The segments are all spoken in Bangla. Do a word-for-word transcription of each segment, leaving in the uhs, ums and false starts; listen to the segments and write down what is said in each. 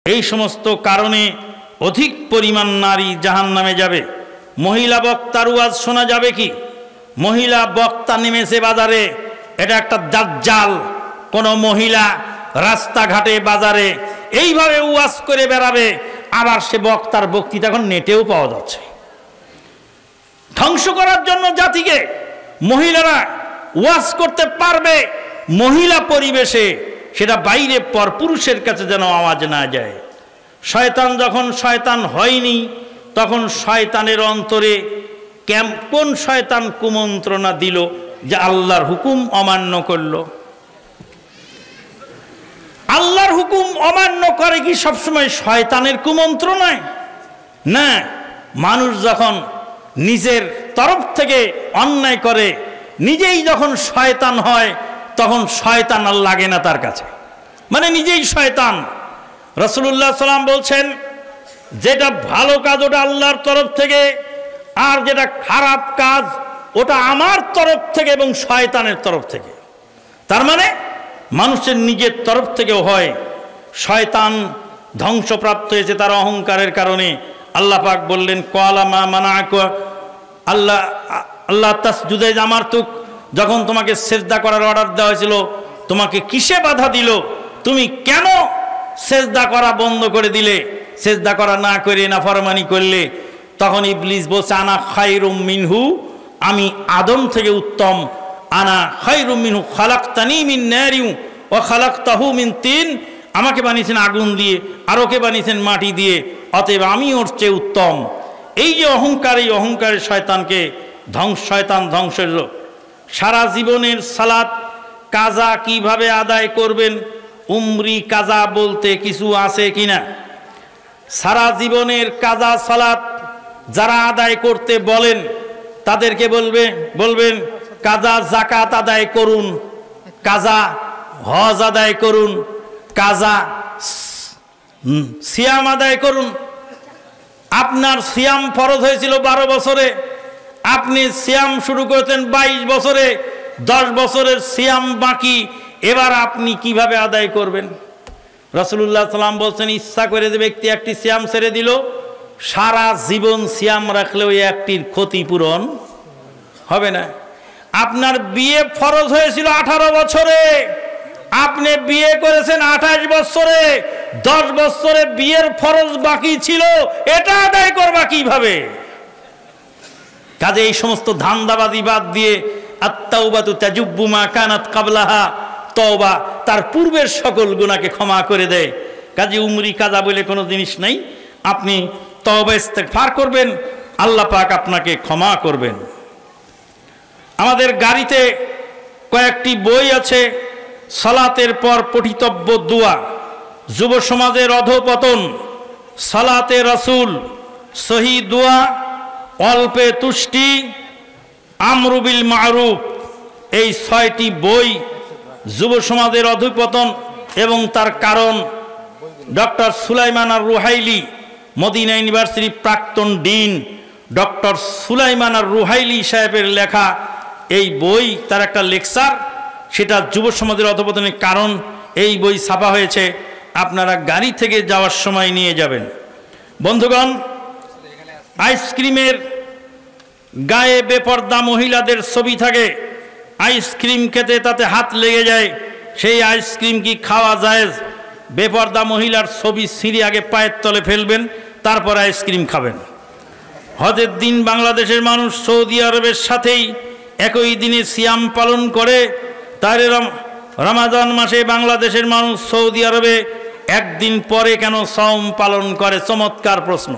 এই সমস্ত কারণে অধিক পরিমাণ নারী জাহান্নামে যাবে। মহিলা বক্তার ওয়াজ শোনা যাবে কি? মহিলা বক্তা নেমেছে বাজারে, এটা একটা দাজ্জাল। কোন মহিলা রাস্তাঘাটে বাজারে এইভাবে ওয়াজ করে বেড়াবে, আবার সে বক্তার বক্তৃতা এখন নেটেও পাওয়া যাচ্ছে। ধ্বংস করার জন্য জাতিকে মহিলারা ওয়াজ করতে পারবে মহিলা পরিবেশে, সেটা বাইরে পর পুরুষের কাছে যেন আওয়াজ না যায়। শয়তান যখন শয়তান হয়নি তখন শয়তানের অন্তরে কোন শয়তান কুমন্ত্রণা দিল যে আল্লাহর হুকুম অমান্য করল? আল্লাহর হুকুম অমান্য করে কি সবসময় শয়তানের কুমন্ত্রণায়? না, মানুষ যখন নিজের তরফ থেকে অন্যায় করে, নিজেই যখন শয়তান হয়, তখন শয়তান আর লাগে না তার কাছে, মানে নিজেই শয়তান। রাসূলুল্লাহ সাল্লাম বলছেন, যেটা ভালো কাজ ওটা আল্লাহর তরফ থেকে, আর যেটা খারাপ কাজ ওটা আমার তরফ থেকে এবং শয়তানের তরফ থেকে। তার মানে মানুষের নিজের তরফ থেকেও হয়। শয়তান ধ্বংসপ্রাপ্ত হয়েছে তার অহংকারের কারণে। আল্লাহ পাক বললেন, ক্বালা মা মানাআকা আল্লাহ আল্লাহ তাসজুদা ইয আমারতুক, যখন তোমাকে সেজদা করার অর্ডার দেওয়া হয়েছিল তোমাকে কিসে বাধা দিল? তুমি কেন সেজদা করা বন্ধ করে দিলে? সেজদা করা না করে নাফরমানি করলে। তখন ইবলিস বলছে, আনা খায়রুম মিনহু, আমি আদম থেকে উত্তম। আনা খায়রুম মিনহু খালাকতানি মিন নারিন ওয়া খালাকতাহু মিন তিন, আমাকে বানিয়েছেন আগুন দিয়ে আর ওকে বানিয়েছেন মাটি দিয়ে, অতএব আমি ওর চেয়ে উত্তম। এই যে অহংকার, এই অহংকারের শয়তানকে ধ্বংস শয়তান ধ্বংস হল। সারা জীবনের সালাত কাজা কিভাবে আদায় করবেন? উমরি কাজা বলতে কিছু আছে কিনা? সারা জীবনের কাজা সালাত যারা আদায় করতে বলেন তাদেরকে বলবে বলবেন কাজা জাকাত আদায় করুন, কাজা হজ আদায় করুন, কাজা সিয়াম আদায় করুন। আপনার সিয়াম ফরজ হয়েছিল বারো বছরে, আপনি সিয়াম শুরু করেছেন বাইশ বছরে, দশ বছরের সিয়াম বাকি, এবার আপনি কিভাবে আদায় করবেন? রাসূলুল্লাহ সাল্লাম বলছেন, ইচ্ছা করে যে ব্যক্তি একটি সিয়াম ছেড়ে দিল, সারা জীবন সিয়াম রাখলেও একটির ক্ষতিপূরণ হবে না। আপনার বিয়ে ফরজ হয়েছিল আঠারো বছরে, আপনি বিয়ে করেছেন আঠাশ বছরে, দশ বছরে বিয়ের ফরজ বাকি ছিল, এটা আদায় করবা কিভাবে? কাজে এই সমস্ত ধান্দাবাজি বাদ দিয়ে আত-তাওবাতু তাজুব্বু মা কানাত ক্বাবলাহা, তওবা তার পূর্বের সকল গুনাহকে ক্ষমা করে দেয়। কাজে উমরি কাজা বলে কোনো জিনিস নাই। আপনি তওবা ইস্তেগফার করবেন, আল্লাহ পাক আপনাকে ক্ষমা করবেন। আমাদের গাড়িতে কয়েকটি বই আছে, সালাতের পর পঠিতব্য দোয়া, যুব সমাজের অধঃপতন, সালাতে রাসূল, সহি দোয়া, অল্পে তুষ্টি, আমরু বিল মারুফ, এই ছয়টি বই যুব সমাজের অধঃপতন এবং তার কারণ। Doctor Sulaiman ar Ruhaili, Medina ইউনিভার্সিটির প্রাক্তন dean doctor Sulaiman ar Ruhaili সাহেবের লেখা এই বই, তার একটা লেকচার, সেটা যুব সমাজের অধঃপতনের কারণ। এই বই ছাপা হয়েছে, আপনারা গাড়ি থেকে যাওয়ার সময় নিয়ে যাবেন। বন্ধুগণ, আইসক্রিমের গায়ে বেপর্দা মহিলাদের ছবি থাকে, আইসক্রিম খেতে তাতে হাত লেগে যায়, সেই আইসক্রিম কি খাওয়া যায়? বেপর্দা মহিলার ছবি ছিঁড়ে আগে পায়ের তলে ফেলবেন, তারপর আইসক্রিম খাবেন। হজের দিন বাংলাদেশের মানুষ সৌদি আরবের সাথেই একই দিনে সিয়াম পালন করে, তার রমাদান মাসে বাংলাদেশের মানুষ সৌদি আরবে একদিন পরে কেন সওম পালন করে? চমৎকার প্রশ্ন।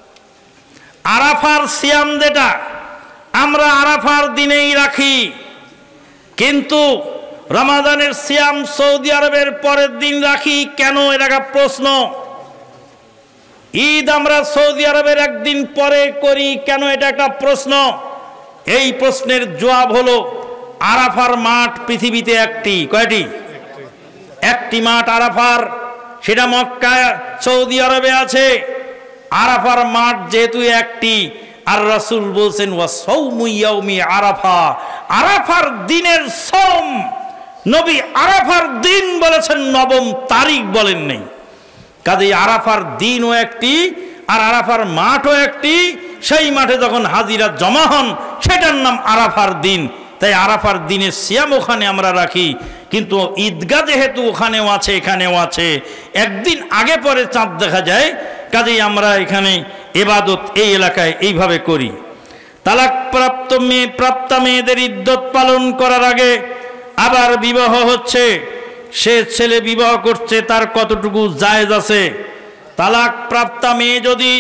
আরাফার সিয়াম যেটা আমরা আরাফার দিনেই রাখি, কিন্তু রমাদানের সিয়াম সৌদি আরবের পরের দিন রাখি কেন? এটা একটা প্রশ্ন। ঈদ আমরা সৌদি আরবের একদিন পরে করি কেন? এটা একটা প্রশ্ন। এই প্রশ্নের জবাব হলো, আরাফার মাঠ পৃথিবীতে একটি। কয়টি? একটি মাঠ আরাফার, সেটা মক্কা সৌদি আরবে আছে। আরাফার মাঠ যেহেতু একটি, আর রাসূল বলছেন ওয়া সাওমু ইয়াউমি আরাফা, আরাফার দিনের সওম। নবী আরাফার দিন বলেছেন, নবম তারিখ বলেন নাই। কাজেই আরাফার দিনও একটি, আর আরাফার মাঠও একটি। সেই মাঠে যখন হাজিরা জমা হন সেটার নাম আরাফার দিন। তাই আরাফার দিনের সিয়াম ওখানে আমরা রাখি, কিন্তু ঈদগাহ যেহেতু ওখানেও আছে এখানেও আছে, একদিন আগে পরে চাঁদ দেখা যায়, কাজেই আমরা এখানে ইবাদত এই এলাকায় এইভাবে করি। তালাক প্রাপ্ত মেয়ে প্রাপ্তা মেয়েদের ইদ্যত পালন করার আগে আবার বিবাহ হচ্ছে, সে ছেলে বিবাহ করছে, তার কতটুকু জায়েজ আছে? তালাক প্রাপ্তা মেয়ে যদি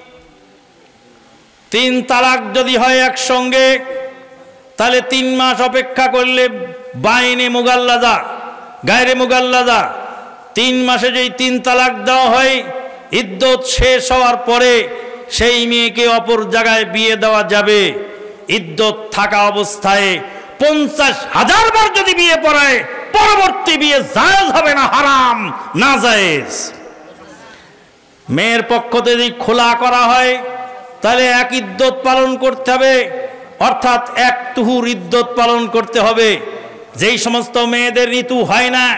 তিন তালাক যদি হয় একসঙ্গে, তাহলে তিন মাস অপেক্ষা করলে বাইনে মুগাল্লাদা গায়রে মুগাল্লাদা, তিন মাসে যেই তিন তালাক দেওয়া হয়, ইদ্যত শেষ হওয়ার পরে সেই মেয়েকে অপর জায়গায় বিয়ে দেওয়া যাবে। ইদ্যত থাকা অবস্থায় পঞ্চাশ হাজার বার যদি বিয়ে পড়ায়, পরবর্তী বিয়ে জায়েজ হবে না, হারাম না জায়েজ। মেয়ের পক্ষ থেকে যদি খোলা করা হয় তাহলে এক ইদ্যত পালন করতে হবে, অর্থাৎ এক তুহুর ইদ্যত পালন করতে হবে। যেই সমস্ত মেয়েদের ঋতু হয় না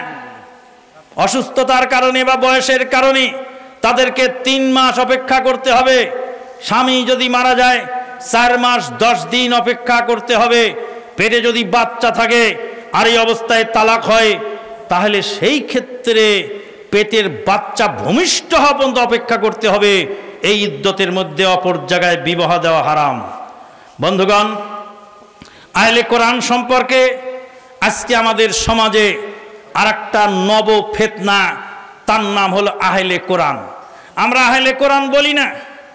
অসুস্থতার কারণে বা বয়সের কারণে, তাদেরকে তিন মাস অপেক্ষা করতে হবে। স্বামী যদি মারা যায় চার মাস দশ দিন অপেক্ষা করতে হবে। পেটে যদি বাচ্চা থাকে আর এই অবস্থায় তালাক হয়, তাহলে সেই ক্ষেত্রে পেটের বাচ্চা ভূমিষ্ঠ হওয়া পর্যন্ত অপেক্ষা করতে হবে। এই ইদ্যতের মধ্যে অপর জায়গায় বিবাহ দেওয়া হারাম। বন্ধুগণ, আহলে কোরআন সম্পর্কে আজকে আমাদের সমাজে আর একটা নব ফিতনা, তার নাম হলো আহলে কোরআন। আমরা আহলে কোরআন বলি না,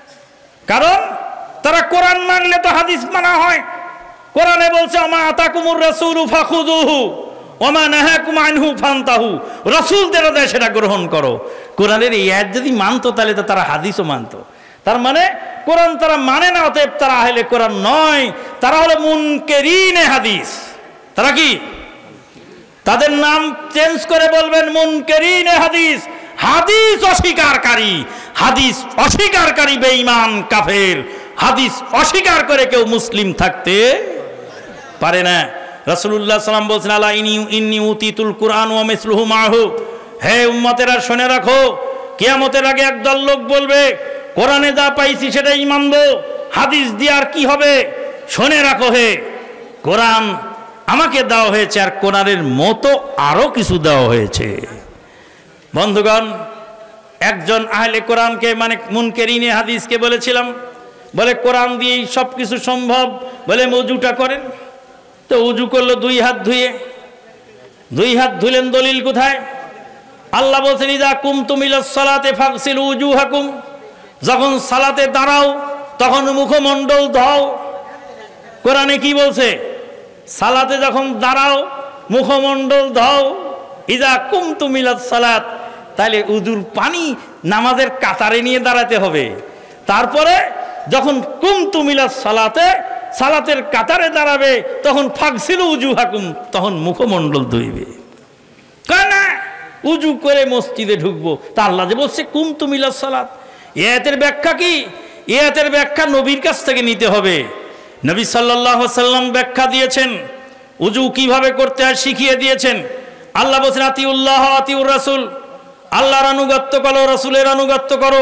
কারণ তারা কোরআন মানলে তো হাদিস মানা হয়। কোরআনে বলছে ওমা আতাকুমুর রাসূলু ফাখুযুহু ওমা নাহাকুম আনহু ফান্তাহু, রাসূলদের দেয় সেটা গ্রহণ করো। কোরআনের এই আয়াত যদি মানতো তাহলে তো তারা হাদিসও মানতো। তার মানে কোরআন তারা মানে না, অতএব তারা আহলে কোরআন নয়, তারা হলো মুনকেরিনে হাদিস। তারা কি? তাদের নাম চেঞ্জ করে বলবেন মুনকেরিনে হাদিস, হাদিস অস্বীকারী। হাদিস অস্বীকারী বেঈমান কাফের। হাদিস অস্বীকার করে কেউ মুসলিম থাকতে পারে না। রাসূলুল্লাহ সাল্লাম বলছেন আলা ইনি ইন্নী উতিতুল কুরআন ওয়া মিসলুহু মাহু, হে উম্মতেরা শুনে রাখো, কিয়ামতের আগে একদল লোক বলবে কোরআনে যা পাইছি সেটাই মানবো, হাদিস দিয়ে আর কি হবে। শুনে রাখো, হে কোরআন আমাকে দেওয়া হয়েছে আর কোরআনের মতো আরো কিছু দেওয়া হয়েছে। বন্ধুগণ, একজন আহলে কোরআনকে মানে মুনকেরিনে হাদিসকে বলেছিলাম, বলে কোরআন দিয়েই সব কিছু সম্ভব, বলে উজুটা করেন। তো উজু করলো দুই হাত ধুয়ে, দুই হাত ধুলেন, দলিল কোথায়? আল্লাহ বলছেন ইযা কুমতুম ইলাস সালাতে ফাগসিলু উজুহাকুম, যখন সালাতে দাঁড়াও তখন মুখমণ্ডল ধোও। কোরআনে কি বলছে? সালাতে যখন দাঁড়াও মুখমণ্ডল ধোও। ইযা কুমতুম ইলাস সালাত, তাহলে উজুর পানি নামাজের কাতারে নিয়ে দাঁড়াতে হবে। তারপরে যখন কুমতুম ইলাস সালাতে, সালাতের কাতারে দাঁড়াবে, তখন ফাগসিলু উজুহাকুম, তখন মুখমণ্ডল ধুইবে। কেন উজু করে মসজিদে ঢুকবো? তা আল্লাহ যে বলছে কুমতুম ইলাস সালাত, এই আয়াতের ব্যাখ্যা কি? এই আয়াতের ব্যাখ্যা নবীর কাছ থেকে নিতে হবে। নবী সাল্লাল্লাহু আলাইহি ওয়াসাল্লাম ব্যাখ্যা দিয়েছেন, উজু কিভাবে করতে হয় শিখিয়ে দিয়েছেন। আল্লাহ বলছেন আতিউল্লাহ আতিউর রাসূল, আল্লাহর আনুগত্য করো, রাসূলের আনুগত্য করো।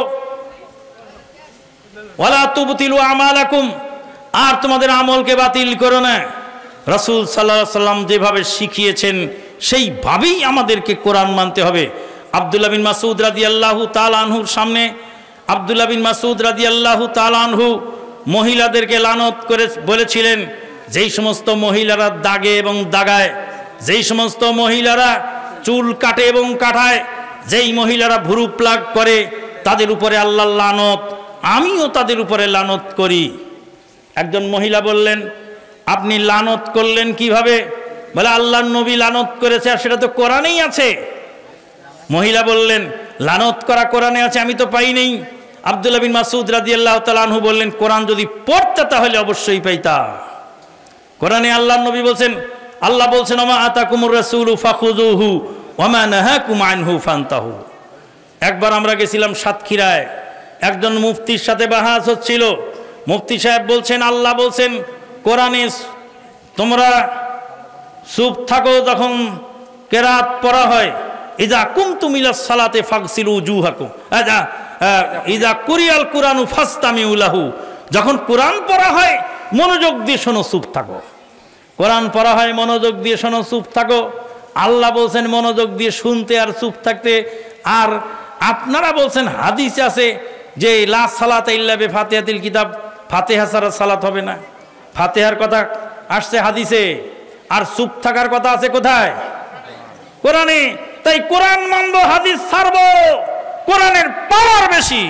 ওয়ালা তুবতিলু আমালাকুম, আর তোমাদের আমলকে বাতিল করো না। রাসূল সাল্লাল্লাহু আলাইহি ওয়াসাল্লাম যেভাবে শিখিয়েছেন সেইভাবেই আমাদেরকে কোরআন মানতে হবে। আব্দুল্লাহ বিন মাসউদ রাদিয়াল্লাহু তাআলা আনহুর সামনে আব্দুল্লাহ বিন মাসউদ রাদিয়াল্লাহু তাআলা আনহু মহিলাদেরকে লানত করে বলেছিলেন, যেই সমস্ত মহিলারা দাগে এবং দাগায়, যেই সমস্ত মহিলারা চুল কাটে এবং কাটায়, যেই মহিলারা ভুরু প্লাগ করে, তাদের উপরে আল্লাহর লানত, আমিও তাদের উপরে লানত করি। একজন মহিলা বললেন, আপনি লানত করলেন কিভাবে? বলে আল্লাহর নবী লানত করেছে, আর সেটা তো কোরআনেই আছে। মহিলা বললেন, লানত করা কোরআনে আছে, আমি তো পাই নাই। আব্দুল্লাহ বিন মাসউদ রাদিয়াল্লাহু তাআলা আনহু বললেন, কোরআন যদি পড়তে তাহলে অবশ্যই পাইতা। কোরআনে আল্লাহর নবী বলছেন, আল্লাহ বলছেন ওমা আতাকুমুর রাসূলু ফাখুযুহু ওমা নাহাকুম আনহু ফান্তাহু। একবার আমরা গেছিলাম সাতক্ষীরায়, একজন মুফতির সাথে বাহাস হচ্ছিল। মুফতি সাহেব বলছেন, আল্লাহ বলছেন কোরআনে তোমরা চুপ থাকো যখন কেরাত পড়া হয়, ইজা কুমতুম ইলাস সালাতে ফাগসিলু উজুহাকুম, আজা ইজা কুরিয়াল কুরআনু ফাসতামিউ লাহু, যখন কোরআন পড়া হয় মনোযোগ দিয়ে শোনো, চুপ থাকো। কোরআন পড়া হয় মনোযোগ দিয়ে শোনো, চুপ থাকো। আল্লাহ বলছেন মনোযোগ দিয়ে শুনতে আর চুপ থাকতে। আর আপনারা বলছেন হাদিস আছে যে লা সালাতা ইল্লা বিফাতিহাতিল কিতাব, ফাতিহা ছাড়া সালাত হবে না। ফাতিহার কথা আসছে হাদিসে, আর চুপ থাকার কথা আছে কোথায়? কোরআনে। তাই কোরআন মানবো, হাদিস ছাড়বো, কোরআনের পাওয়ার বেশি।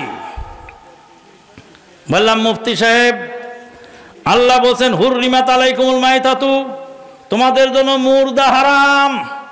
বললাম মুফতি সাহেব, আল্লাহ বলছেন হুররিমাত আলাইকুমুল মাইতাতু, তোমাদের জন্য মুর্দা হারাম।